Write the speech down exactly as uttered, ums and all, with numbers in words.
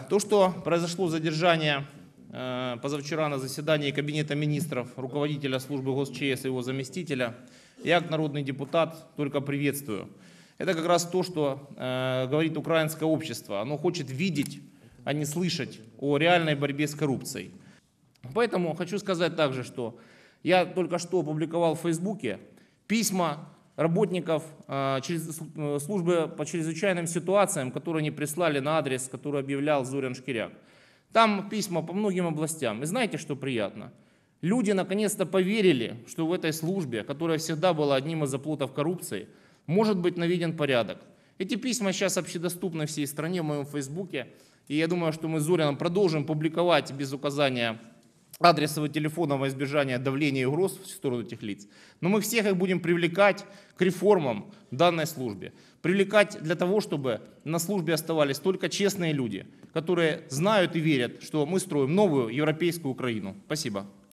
То, что произошло задержание позавчера на заседании Кабинета министров руководителя службы ГосЧС и его заместителя, я, как народный депутат, только приветствую. Это как раз то, что э, говорит украинское общество. Оно хочет видеть, а не слышать о реальной борьбе с коррупцией. Поэтому хочу сказать также, что я только что опубликовал в Фейсбуке письма работников э, через, э, службы по чрезвычайным ситуациям, которые они прислали на адрес, который объявлял Зорян Шкиряк. Там письма по многим областям. И знаете, что приятно? Люди наконец-то поверили, что в этой службе, которая всегда была одним из оплотов коррупции, может быть наведен порядок. Эти письма сейчас общедоступны всей стране в моем Фейсбуке. И я думаю, что мы с Зоряном продолжим публиковать без указания адреса и телефона во избежание давления и угроз в сторону этих лиц. Но мы всех их будем привлекать к реформам в данной службе. Привлекать для того, чтобы на службе оставались только честные люди, которые знают и верят, что мы строим новую европейскую Украину. Спасибо.